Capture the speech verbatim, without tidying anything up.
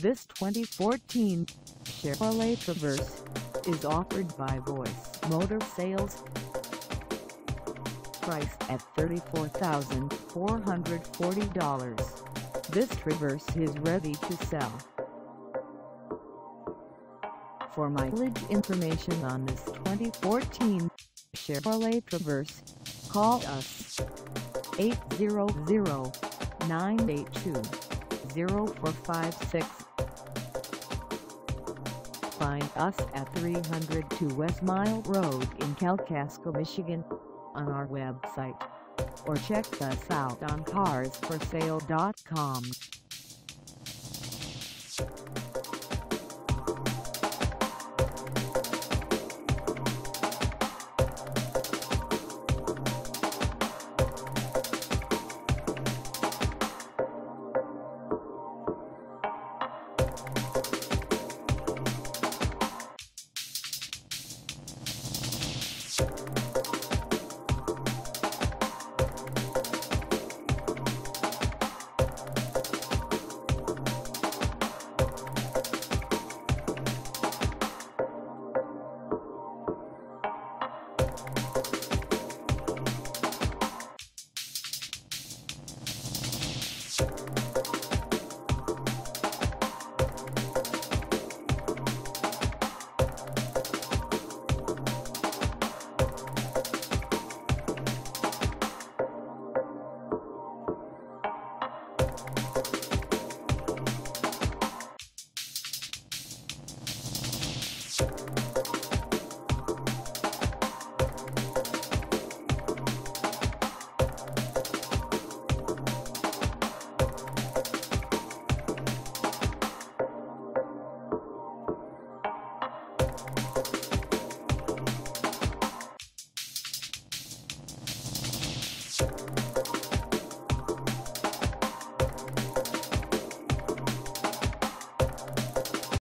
This twenty fourteen Chevrolet Traverse is offered by Voice Motor Sales. Priced at thirty-four thousand four hundred forty dollars, this Traverse is ready to sell. For mileage information on this twenty fourteen Chevrolet Traverse, call us eight hundred, nine eight two, zero four five six. Find us at three hundred two West Mile Road in Kalkaska, Michigan, on our website, or check us out on cars for sale dot com. You